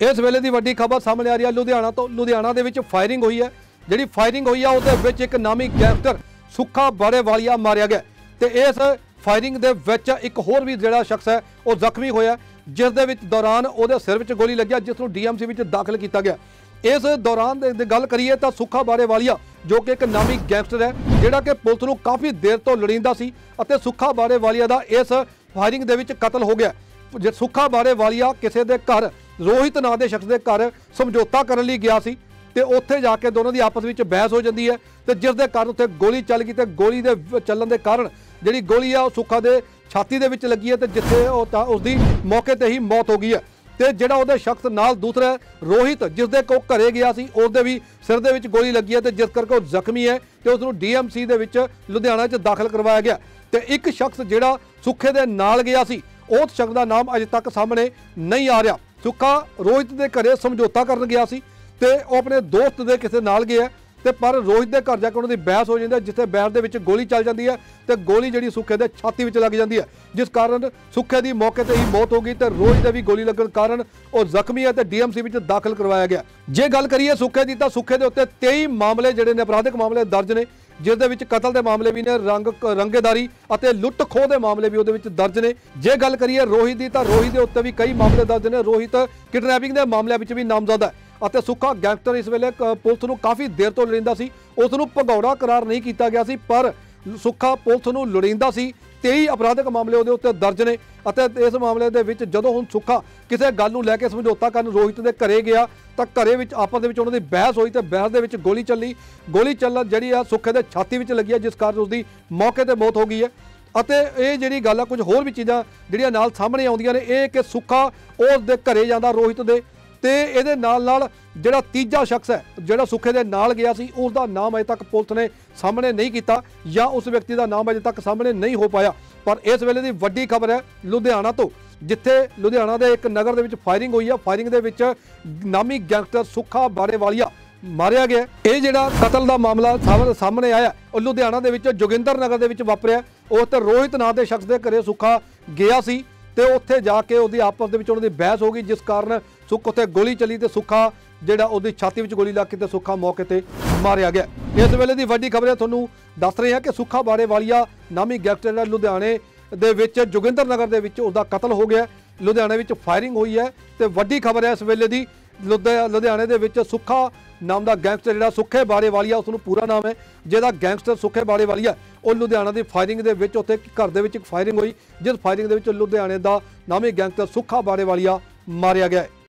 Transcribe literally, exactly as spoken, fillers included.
इस वेले की वड्डी खबर सामने आ रही है लुधियाना तो। लुधियाना के फायरिंग हुई है, जी फायरिंग हुई है उस एक नामी गैंगस्टर सुखा बाड़ेवालिया मारिया गया। तो इस फायरिंग के विच एक होर भी जोड़ा शख्स है वह जख्मी होया, जिस दे विच दौरान वो सिर में गोली लगी, जिसनों डी एम सी में दाखिल किया गया। इस दौरान गल करिए तो सुखा बाड़ेवालिया जो कि एक नामी गैंगस्टर है जिहड़ा कि पुलिस नूं काफ़ी देर तो लड़ींदा सी अते सुखा बाड़ेवालिया का इस फायरिंग दे विच कतल हो गया। जे सुखा बाड़ेवालिया किसी के घर रोहित नाम के शख्स के घर समझौता करने लई गया सी ते उत्थे जाके दोनों की आपस में बहस हो जाती है, तो जिस दे कारण उत्थे गोली चल गई। तो गोली के चलन के कारण जी गोली है सुखा के छाती के विच लगी है, तो जिथे उसकी मौके पर ही मौत हो गई है। तो जोड़ा वो शख्स नाल दूसरा रोहित जिसदे को घरे गया सी उसदे भी सिर दे विच गोली लगी है, तो जिस करके वो जख्मी है तो उसनूं डी एम सी दे विच लुधियाना च दाखिल करवाया गया। तो एक शख्स जिहड़ा सुखे दे नाल गया सी उस शख्स का नाम अजे तक सामने नहीं आ रहा। सुखा रोहित के घरे समझौता करन गया सी ते वो अपने दोस्त के किसी नाल गया, तो पर रोहित के घर जाके उन्होंने बहस हो जाती है, जिथे बहस के विच गोली चल जाती है, तो गोली जी सुखे के छाती में लग जाती है, जिस कारण सुखे की मौके पर ही मौत हो गई। तो रोहित भी गोली लगन कारण वो जख्मी है तो डी एम सी में दाखिल करवाया गया। जे गल करिए सुखे की तो सुखे के उत्ते तेई मामले जोड़े ने अपराधिक मामले दर्ज ने, जिस कतल के मामले भी ने, रंग रंगेदारी और लुट खोह के मामले भी वो दर्ज ने। जे गल करिए रोहित की तो रोहित के उत्ते भी कई मामले दर्ज ने। रोहित किडनैपिंग के मामलों में भी नामजद है और सुखा गैंगस्टर इस वेले पुलिस नूं काफ़ी देर तो लड़ींदा सी, उसनूं भगौड़ा करार नहीं किया गया सी, पर सुखा पुलिस नूं लड़ींदा सी। तेई अपराधिक मामले उहदे उत्ते दर्ज ने और इस मामले दे विच जदों हुण सुखा किसी गल नूं लैके समझौता करन रोहित दे घरे गया तो घरे विच आपस दे विच उन्हां दी बहस हुई, तो बहस दे विच गोली चली। गोली चलन जिहड़ी आ सुखे दे छाती विच लगी है, जिस कारण उसदी मौके ते मौत हो गई है। ਅਤੇ ਇਹ ਜਿਹੜੀ ਗੱਲ ਆ कुछ होर भी चीज़ां ਜਿਹੜੀਆਂ ਨਾਲ ਸਾਹਮਣੇ ਆਉਂਦੀਆਂ ਨੇ ਇਹ कि सुखा ਉਸ ਦੇ ਘਰੇ ਜਾਂਦਾ रोहित ਦੇ, ਤੇ ਇਹਦੇ ਨਾਲ ਨਾਲ ਜਿਹੜਾ ਤੀਜਾ ਸ਼ਖਸ ਹੈ ਜਿਹੜਾ ਸੁੱਖੇ ਦੇ ਨਾਲ ਗਿਆ ਸੀ ਉਸ ਦਾ ਨਾਮ ਅਜੇ ਤੱਕ ਪੁਲਿਸ ਨੇ ਸਾਹਮਣੇ ਨਹੀਂ ਕੀਤਾ ਜਾਂ ਉਸ ਵਿਅਕਤੀ ਦਾ ਨਾਮ ਅਜੇ ਤੱਕ ਸਾਹਮਣੇ ਨਹੀਂ ਹੋ ਪਾਇਆ। ਪਰ ਇਸ ਵੇਲੇ ਦੀ ਵੱਡੀ ਖਬਰ ਹੈ ਲੁਧਿਆਣਾ ਤੋਂ, ਜਿੱਥੇ ਲੁਧਿਆਣਾ ਦੇ ਇੱਕ ਨਗਰ ਦੇ ਵਿੱਚ ਫਾਇਰਿੰਗ ਹੋਈ ਹੈ। ਫਾਇਰਿੰਗ ਦੇ ਵਿੱਚ ਨਾਮੀ ਗੈਂਗਸਟਰ ਸੁੱਖਾ ਬਾੜੇਵਾਲੀਆ ਮਾਰਿਆ ਗਿਆ। ਇਹ ਜਿਹੜਾ ਕਤਲ ਦਾ ਮਾਮਲਾ ਸਾਹਮਣੇ ਆਇਆ ਉਹ ਲੁਧਿਆਣਾ ਦੇ ਵਿੱਚ ਜੋਗਿੰਦਰ ਨਗਰ ਦੇ ਵਿੱਚ ਵਾਪਰਿਆ। ਉਸ ਤੇ ਰੋਹਿਤ ਨਾਂ ਦੇ ਸ਼ਖਸ ਦੇ ਘਰੇ ਸੁੱਖਾ ਗਿਆ ਸੀ ਤੇ ਉੱਥੇ ਜਾ ਕੇ ਉਹਦੀ ਆਪਸ ਦੇ ਵਿੱਚ ਉਹਨਾਂ ਦੀ ਬਹਿਸ ਹੋ ਗਈ, ਜਿਸ ਕਾਰਨ ਸੁੱਖ ਉੱਥੇ ਗੋਲੀ ਚੱਲੀ ਤੇ ਸੁੱਖਾ ਜਿਹੜਾ ਉਹਦੀ ਛਾਤੀ ਵਿੱਚ ਗੋਲੀ ਲੱਗ ਕੇ ਤੇ ਸੁੱਖਾ ਮੌਕੇ ਤੇ ਮਾਰਿਆ ਗਿਆ। ਇਸ ਵੇਲੇ ਦੀ ਵੱਡੀ ਖਬਰ ਹੈ ਤੁਹਾਨੂੰ ਦੱਸ ਰਹੇ ਹਾਂ ਕਿ ਸੁੱਖਾ ਬਾੜੇਵਾਲੀਆ ਨਾਮੀ ਗੈਂਗਸਟਰ ਲੁਧਿਆਣੇ ਦੇ ਵਿੱਚ ਜੋਗਿੰਦਰ ਨਗਰ ਦੇ ਵਿੱਚ ਉਹਦਾ ਕਤਲ ਹੋ ਗਿਆ। ਲੁਧਿਆਣੇ ਵਿੱਚ ਫਾਇਰਿੰਗ ਹੋਈ ਹੈ ਤੇ ਵੱਡੀ ਖਬਰ ਹੈ ਇਸ ਵੇਲੇ ਦੀ ਲੁਧਿਆਣੇ ਦੇ ਵਿੱਚ ਸੁੱਖਾ ਨਾਮ ਦਾ ਗੈਂਗਸਟਰ ਜਿਹੜਾ ਸੁੱਖੇ ਬਾੜੇਵਾਲੀਆ ਉਸ ਨੂੰ ਪੂਰਾ ਨਾਮ ਹੈ ਜਿਹਦਾ ਗੈਂਗਸਟਰ ਸੁੱਖੇ ਬਾੜੇਵਾਲੀਆ ਉਹ ਲੁਧਿਆਣਾ ਦੀ ਫਾਇਰਿੰਗ ਦੇ ਵਿੱਚ ਉੱਥੇ ਘਰ ਦੇ ਵਿੱਚ ਇੱਕ ਫਾਇਰਿੰਗ ਹੋਈ, ਜਿਸ ਫਾਇਰਿੰਗ ਦੇ ਵਿੱਚ ਲੁਧਿਆਣੇ ਦਾ ਨਾਮੀ ਗੈਂਗਸਟਰ ਸੁੱਖਾ ਬਾੜੇਵਾਲੀਆ ਮਾਰਿਆ ਗਿਆ।